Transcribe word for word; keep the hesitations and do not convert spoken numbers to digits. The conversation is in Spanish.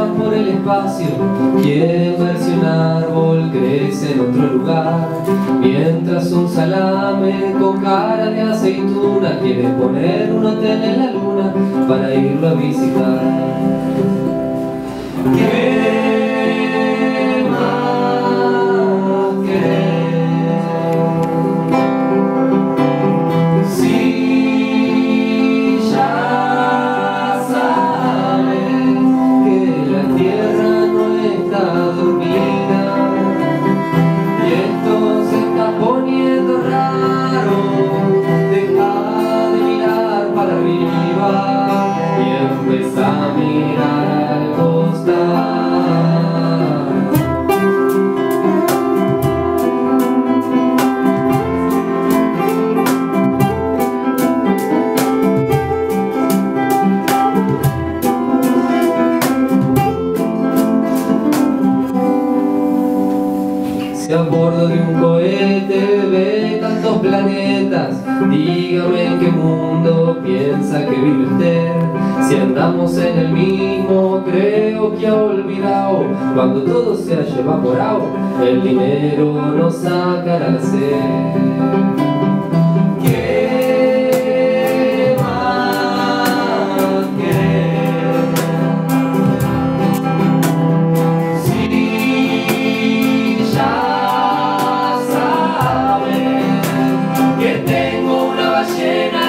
viajan por el espacio, quieren ver si un árbol crece en otro lugar, mientras un salame con cara de aceituna quiere poner un hotel en la luna para irlo a visitar. ¿Qué más querés? Si ya sabes que la tierra no está dormida y esto se está poniendo raro, deja de mirar para arriba y empezá a mirar al costado. Si a bordo de un cohete ve tantos planetas, dígame en qué mundo piensa que vive usted. Si andamos en el mismo, creo que ha olvidado, cuando todo se haya evaporado, el dinero nos sacará la sed. ¿Qué más querés? Si ya sabes que tengo una ballena